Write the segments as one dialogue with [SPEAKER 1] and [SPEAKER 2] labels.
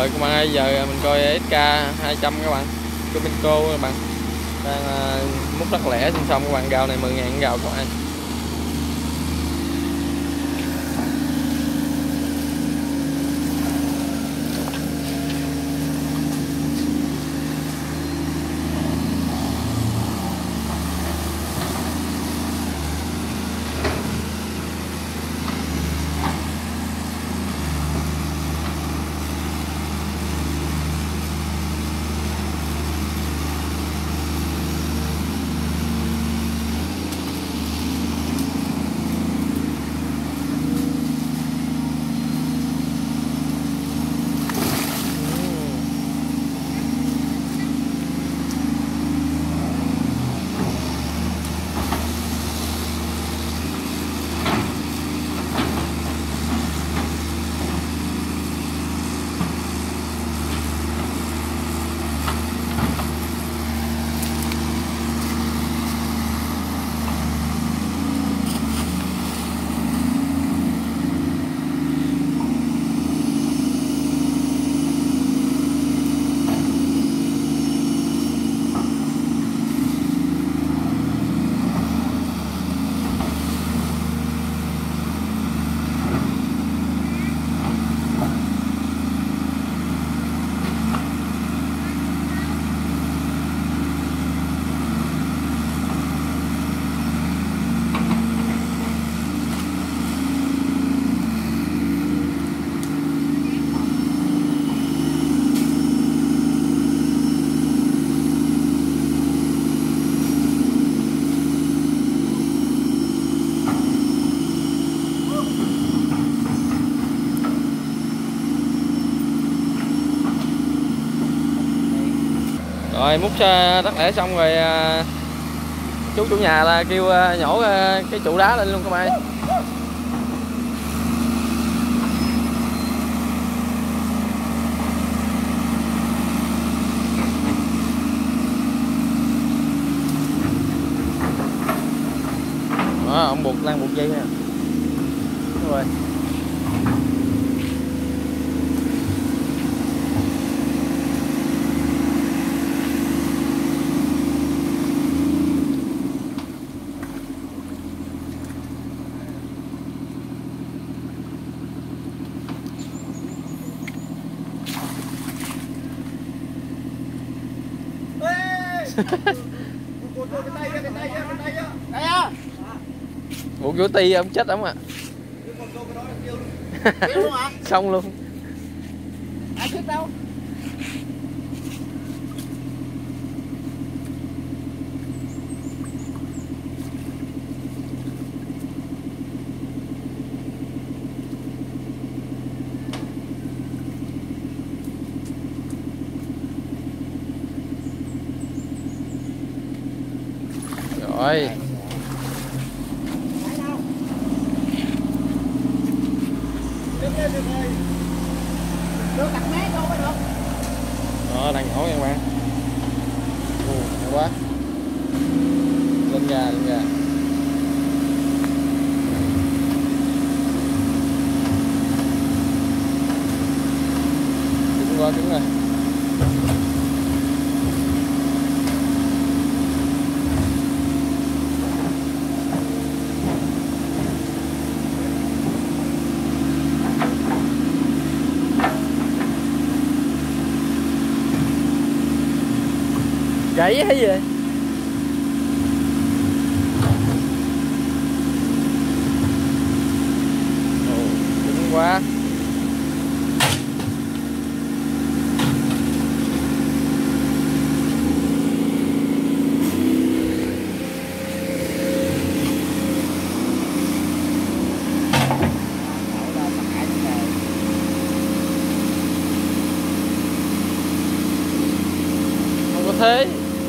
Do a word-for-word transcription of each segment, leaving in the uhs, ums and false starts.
[SPEAKER 1] Rồi các bạn ơi, giờ mình coi ét ca hai trăm các bạn, Cominco các bạn, đang uh, múc đất lẻ trên sông các bạn. Gào này mười ngàn gào các bạn. Rồi múc đất lẻ xong rồi, chú chủ nhà là kêu nhổ cái trụ đá lên luôn các bạn. Đó, ông buộc đang buộc dây nha. Đúng rồi. Buộc vô ti ông chết ông à. Xong luôn.
[SPEAKER 2] Ai chết đâu.
[SPEAKER 1] Rồi. Đó, đang nhổ nha các bạn. Ồ, hay quá. Lên ga, lên ga. Cứng quá, cứng rồi. Gãy hay gì? Ồ, cứng quá. Không có thế.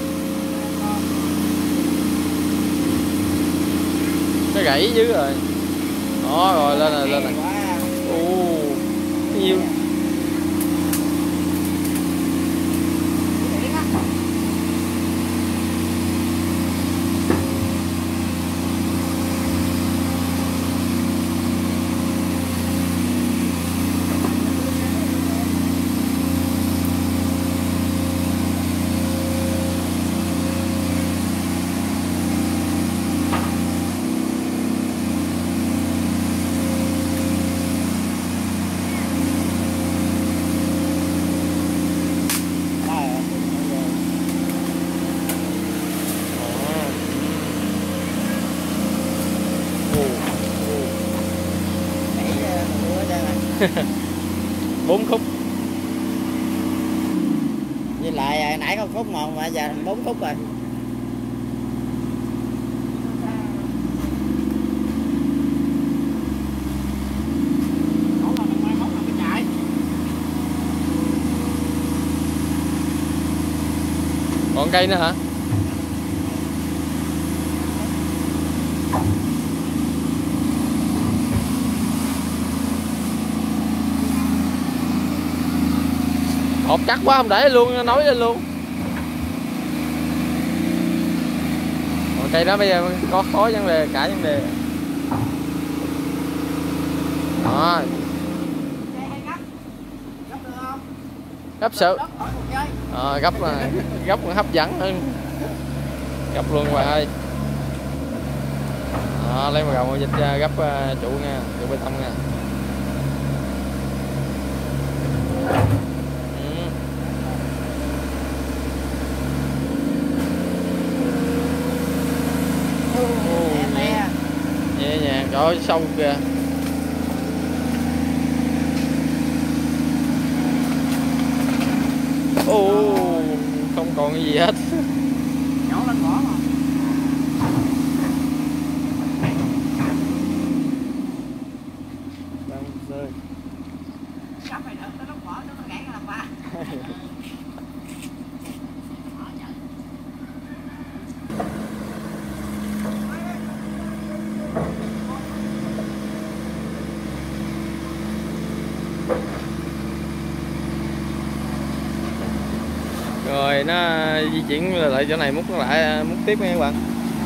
[SPEAKER 1] Nó gãy dữ rồi. Đó rồi, lên rồi, lên rồi. Ồ, nhiều. bốn khúc.
[SPEAKER 2] Với lại nãy có khúc một mà giờ thành bốn khúc rồi.
[SPEAKER 1] Còn cây nữa hả? Hộp chắc quá không để luôn, nói lên luôn. Còn cây đó bây giờ có khó vấn đề, cả vấn đề. Đó. Gấp sự. À, gấp là gấp còn hấp dẫn hơn. Gấp luôn các bạn ơi. Đó, lấy một gầu dịch gấp uh, trụ nha, trụ bê tông nha. Nhẹ nhàng, trời ơi sâu kìa. Ô, không còn cái gì hết.
[SPEAKER 2] Nhỏ lên bỏ mà.
[SPEAKER 1] Đang rơi.
[SPEAKER 2] Cắm này đừng tới lúc bỏ nó gãy cái làm ba.
[SPEAKER 1] Rồi nó di chuyển lại chỗ này, múc nó lại, múc tiếp nha các bạn.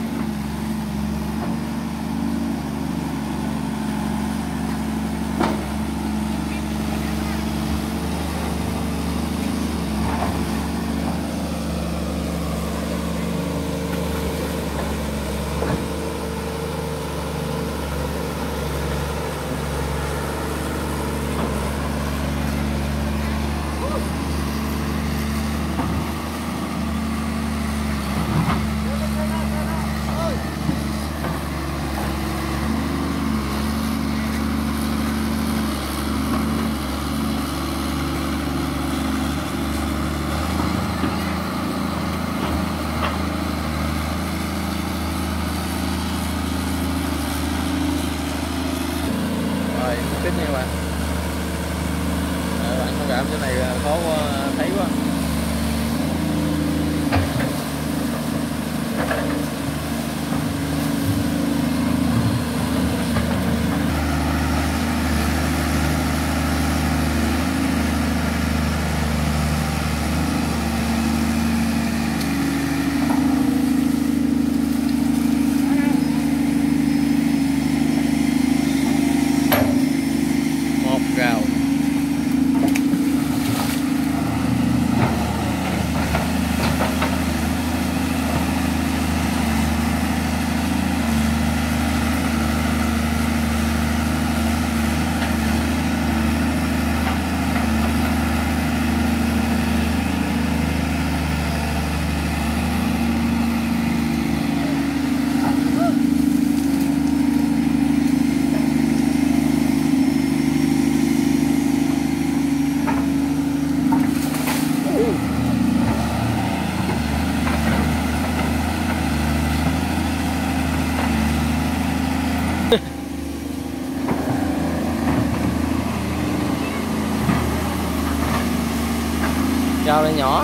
[SPEAKER 1] Tiếp nha các bạn. À, bạn không cảm chỗ này khó thấy quá. Gào. Gào này nhỏ.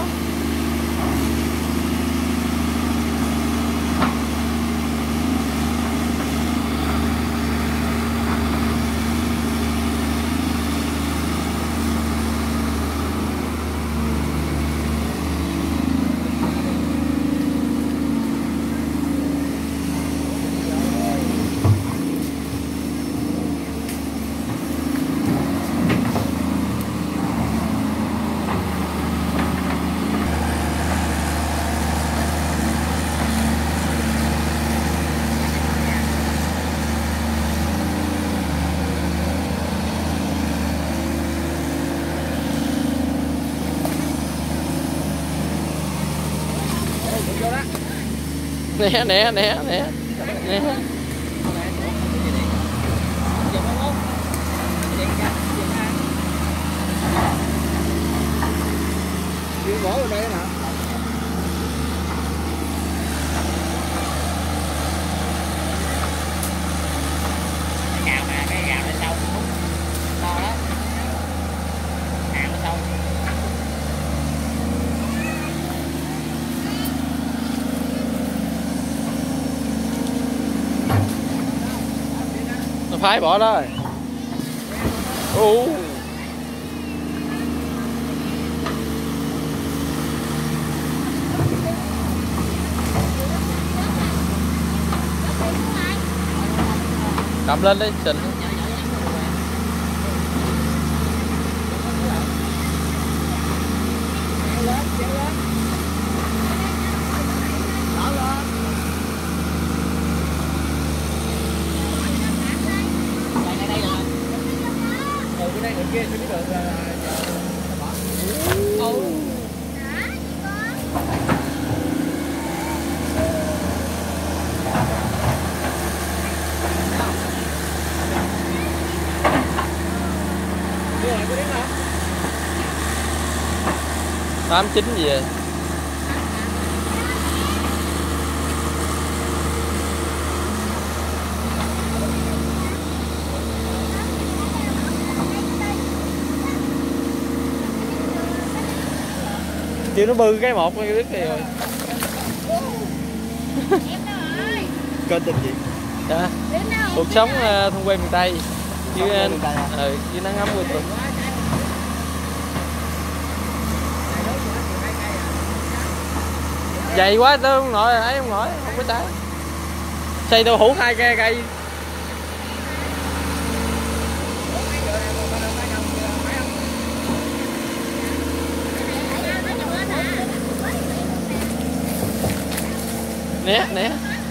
[SPEAKER 1] Né né né né né.
[SPEAKER 3] gỗ ở đây nè.
[SPEAKER 2] Cái gạo nè, cái gạo nó sâu to đó, hàng nó sâu.
[SPEAKER 1] Nó phái bỏ đó rồi. Ồ. Cầm lên đi, xịn.
[SPEAKER 3] Kia chưa biết được là
[SPEAKER 2] Ồ.
[SPEAKER 1] Tám chín gì vậy? Kêu nó bư cái một cái biết gì rồi.
[SPEAKER 3] kênh tên gì?
[SPEAKER 1] Dạ. Cuộc sống uh, thôn quê miền Tây. Chứ anh ừ, chứ nắng ấm quê tuần. Dày quá tôi không nổi ấy không nổi, không có trái. Xây đậu hũ hai cây cây. Né né.